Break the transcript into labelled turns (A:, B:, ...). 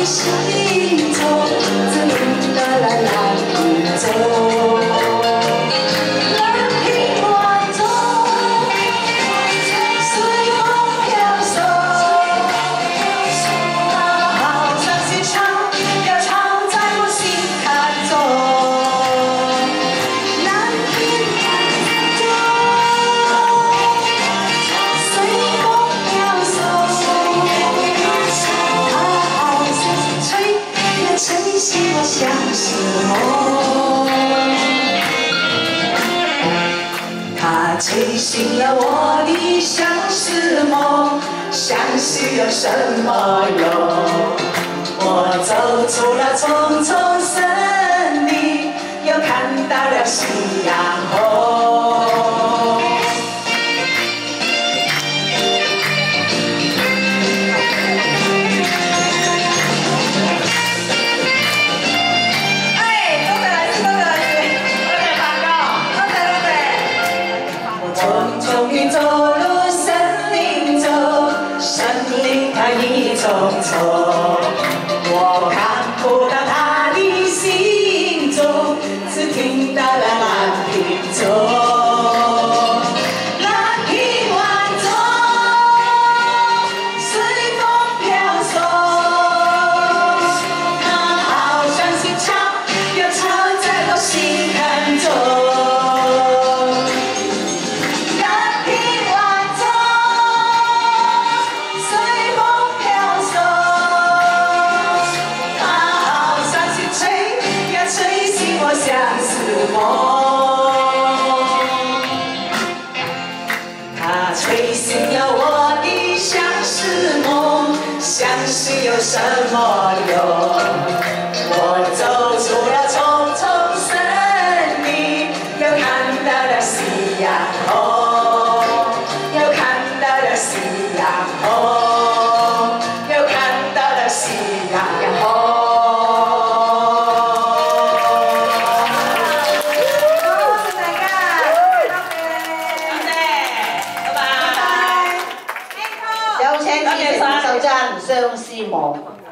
A: 心中，只听得来蓝屏中，蓝屏晚钟，随风飘送，好像心唱，要唱在我心坎中。 像是梦，它吹醒了我的相思梦，相思有什么用？我走出了重重森林，又看到了夕阳红。 走入森林中，森林它一丛丛，我看不到它的行踪，只听到了蓝屏钟。蓝屏晚钟，随风飘送，它好像心唱，要唱在我心坎中。 相思梦，它吹醒了我的相思梦，相思有什么用？我走出了重重森林，又看到了夕阳红，又看到了夕阳红，又看到了夕阳红。
B: 有請主席首讚相思夢。